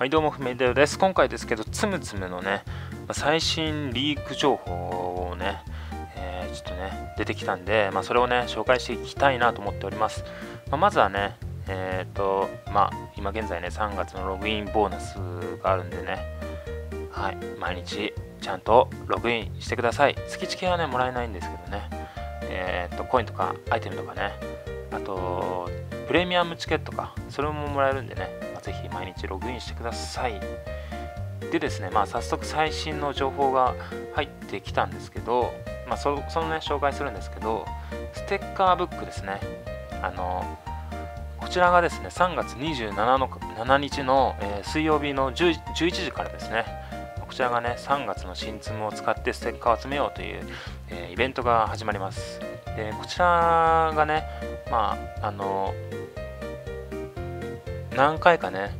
はい、どうも、ふめでよです。今回ですけど、つむつむのね、最新リーク情報をね、ちょっとね、出てきたんで、それをね、紹介していきたいなと思っております。まずはね、今現在ね、3月のログインボーナスがあるんでね、はい、毎日ちゃんとログインしてください。月チケはね、もらえないんですけどね、コインとかアイテムとかね、あと、プレミアムチケットか、それももらえるんでね、ぜひ毎日ログインしてください。でですね、早速最新の情報が入ってきたんですけど、そのね、紹介するんですけど、ステッカーブックですね。こちらがですね、3月27日の、水曜日の11時からですね、こちらがね、3月の新ツムを使ってステッカーを集めようという、イベントが始まります。で、こちらがね、何回かね、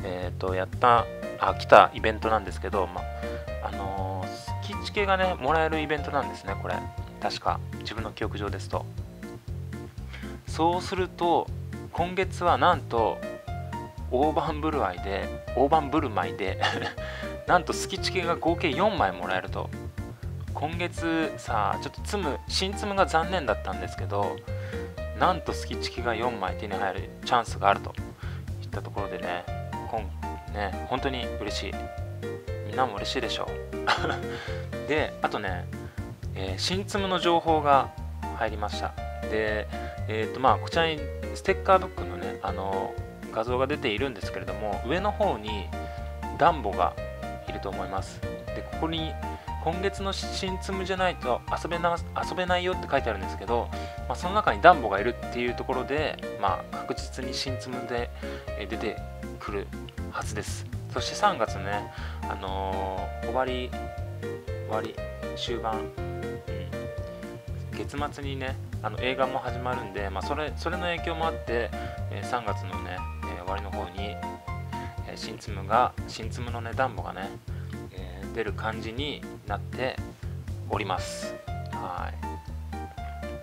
来たイベントなんですけど、スキチケがね、もらえるイベントなんですね、これ。確か、自分の記憶上ですと。そうすると、今月はなんと、大盤振る舞いでなんとスキチケが合計4枚もらえると。今月さ、ちょっと新ツムが残念だったんですけど、なんとスキチケが4枚手に入るチャンスがあるといったところでね、本当に嬉しい。みんなも嬉しいでしょう。で、あとね、新ツムの情報が入りました。で、こちらにステッカーブックのね、画像が出ているんですけれども、上の方にダンボがいると思います。で、ここに今月の新ツムじゃないと遊べないよって書いてあるんですけど、その中にダンボがいるっていうところで、確実に新ツムで出てくるはずです。そして3月ね、終わり終盤、月末にね、映画も始まるんで、それの影響もあって、3月のね、終わりの方に、新ツムのね、ダンボがね、出る感じになっております。はい。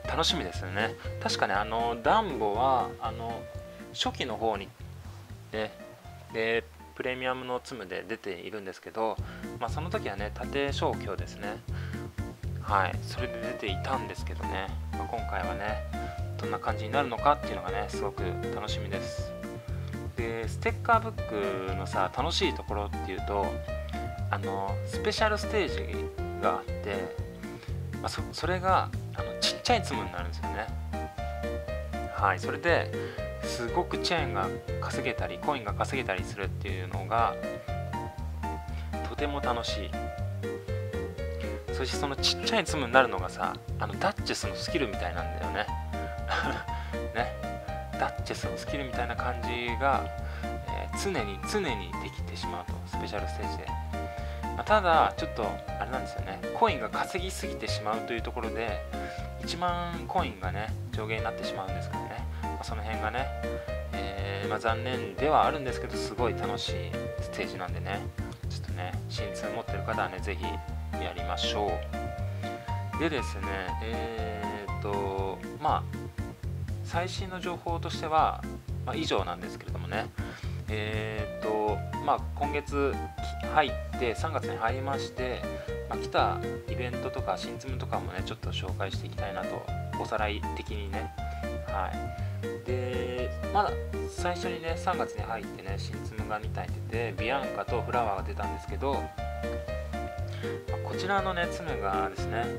楽しみですよね。確かね、ダンボは初期の方にでプレミアムのツムで出ているんですけど、その時はね、縦消去ですね。はい、それで出ていたんですけどね、今回はね、どんな感じになるのかっていうのがね、すごく楽しみです。で、ステッカーブックのさ、楽しいところっていうと、スペシャルステージがあって、それがちっちゃいツムになるんですよね。はい、それですごくチェーンが稼げたりコインが稼げたりするっていうのがとても楽しい。そしてそのちっちゃいツムになるのがさ、ダッチェスのスキルみたいなんだよね。ね、ダッチェスのスキルみたいな感じが、常にできてしまうと、スペシャルステージで。ただちょっとあれなんですよね、コインが稼ぎすぎてしまうというところで1万コインがね上限になってしまうんですけどね、その辺がね、残念ではあるんですけど、すごい楽しいステージなんでね、ちょっとね、新ツ持ってる方はね、ぜひやりましょう。でですね、最新の情報としては、以上なんですけれどもね、今月入って3月に入りまして、来たイベントとか新ツムとかもね、ちょっと紹介していきたいなと、おさらい的にね。はい。で、まだ最初にね、3月に入ってね、新ツムが2体出て、ビアンカとフラワーが出たんですけど、こちらのね、ツムがですね、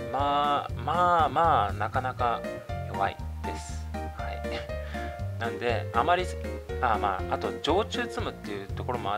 なかなか弱いです。はい。なんで、あと常駐ツムっていうところもあって、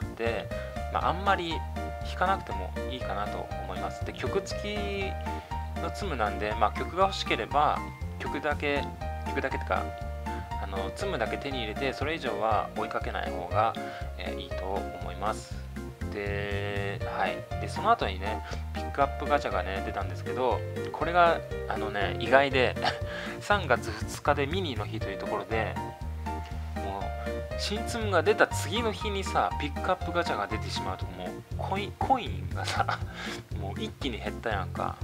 あんまり弾かなくてもいいかなと思います。で、曲付きのツムなんで、曲が欲しければ曲だけってか、ツムだけ手に入れて、それ以上は追いかけない方が、いいと思います。で、はい。で、その後にね、ピックアップガチャがね、出たんですけど、これが意外で3月2日でミニの日というところで、新ツムが出た次の日にさ、ピックアップガチャが出てしまうと、もうコインがさもう一気に減ったやんか。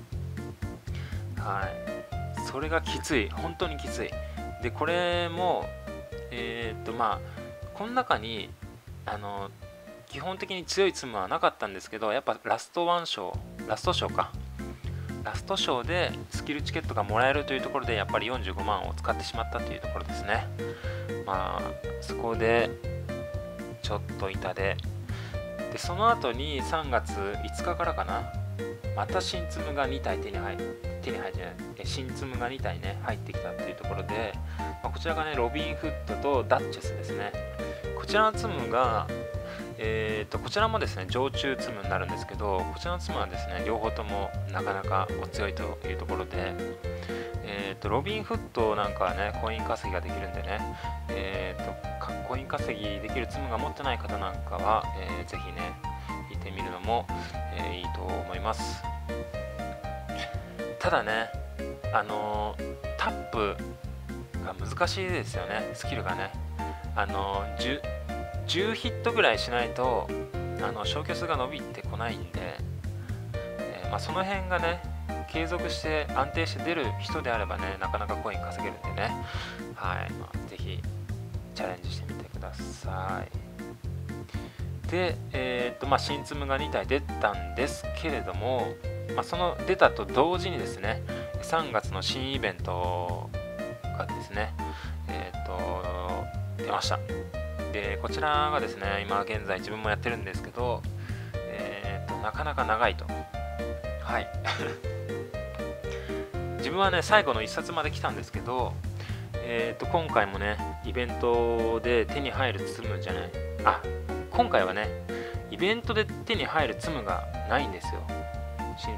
はい、それがきつい、本当にきつい。で、これもこの中に基本的に強いツムはなかったんですけど、やっぱラストショーでスキルチケットがもらえるというところでやっぱり45万を使ってしまったというところですね。まあそこでちょっと痛で、その後に3月5日からかな、また新ツムが2体新ツムが2体ね入ってきたというところで、こちらがねロビンフッドとダッチェスですね。こちらのツムがこちらもですね常駐ツムになるんですけど、こちらのツムはですね両方ともなかなかお強いというところで、ロビンフッドなんかはねコイン稼ぎができるんでね、コイン稼ぎできるツムが持ってない方なんかは、ぜひね引いてみるのも、いいと思います。ただねタップが難しいですよね。スキルがね10ヒットぐらいしないと消去数が伸びてこないんで、その辺がね継続して安定して出る人であればねなかなかコイン稼げるんでね、ぜひチャレンジしてみてください。で、新ツムが2体出たんですけれども、その出たと同時にですね3月の新イベントがですね出ました。でこちらがですね今現在自分もやってるんですけど、なかなか長いと。はい自分はね最後の1冊まで来たんですけど、今回もねイベントで手に入るツムじゃない、今回はねイベントで手に入るツムがないんですよ。新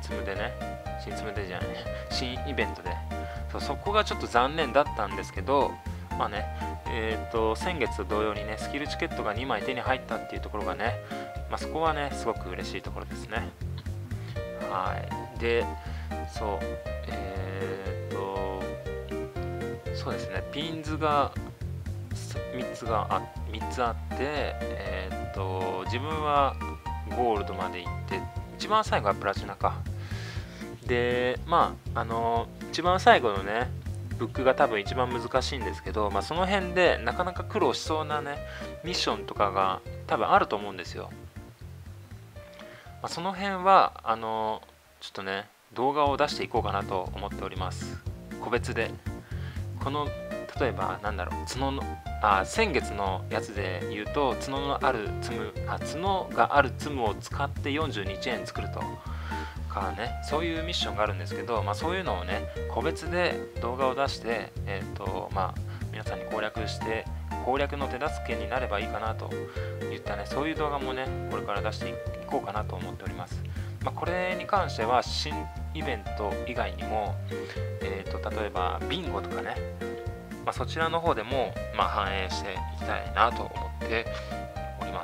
イベントでそこがちょっと残念だったんですけど、先月と同様にねスキルチケットが2枚手に入ったっていうところがね、そこはねすごく嬉しいところですね。でそうですね、ピンズが3つあって、自分はゴールドまで行って、一番最後はプラチナか。で一番最後のねブックが多分一番難しいんですけど、その辺でなかなか苦労しそうなねミッションとかが多分あると思うんですよ。その辺はちょっとね動画を出していこうかなと思っております。個別で例えば角の先月のやつで言うと角があるツムを使って42チェーン作るとかね、そういうミッションがあるんですけど、そういうのをね個別で動画を出して皆さんに攻略の手助けになればいいかなといったね、そういう動画もねこれから出していこうかなと思っております。これに関しては新イベント以外にも、例えばビンゴとかね、そちらの方でも、反映していきたいなと思っております。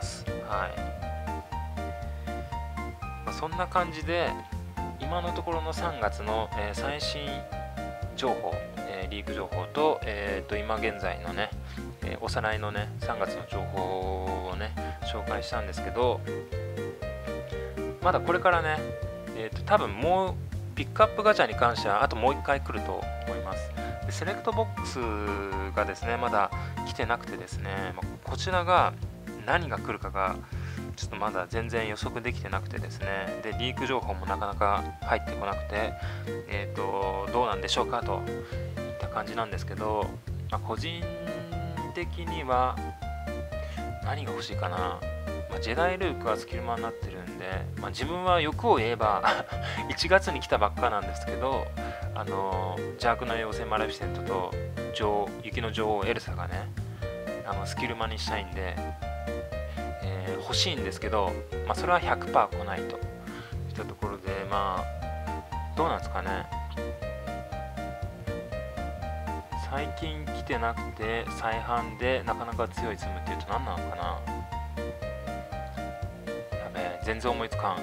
そんな感じで今のところの3月の、最新情報、リーグ情報と、今現在のね、おさらいのね3月の情報をね紹介したんですけど、まだこれからね、多分もうピックアップガチャに関してはあともう1回来ると思います。でセレクトボックスがですねまだ来てなくてですね、こちらが何が来るかがちょっとまだ全然予測できてなくてですね、でリーク情報もなかなか入ってこなくて、どうなんでしょうかといった感じなんですけど、個人的には何が欲しいかな。ジェダイルークはスキルマンになってるんで、自分は欲を言えば1月に来たばっかなんですけど、邪悪な妖精マレフィセントと雪の女王エルサがねスキルマンにしたいんで、欲しいんですけど、それは 100% 来ないといったところで、どうなんですかね。最近来てなくて再販でなかなか強いツムっていうと何なのかな。全然思いつかん。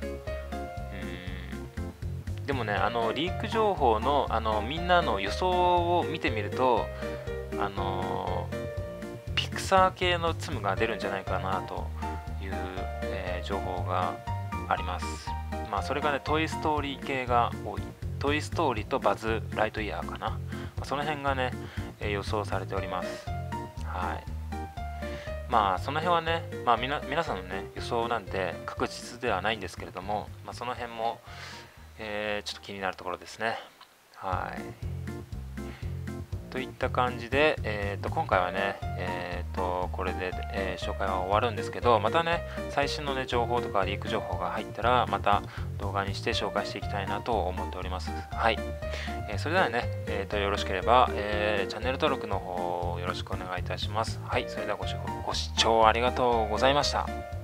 でもねリーク情報のみんなの予想を見てみるとピクサー系のツムが出るんじゃないかなという、情報があります。それがねトイストーリー系が多い。トイストーリーとバズ・ライトイヤーかな、その辺がね、予想されております。 まあその辺はね、まあ皆さんのね予想なんで確実ではないんですけれども、まあ、その辺も、ちょっと気になるところですね。はい。といった感じで、今回はね、これで、紹介は終わるんですけど、またね、最新の、ね、情報とかリーク情報が入ったら、また動画にして紹介していきたいなと思っております。はい。それではね、よろしければ、チャンネル登録の方よろしくお願いいたします。はい。それではご視聴ありがとうございました。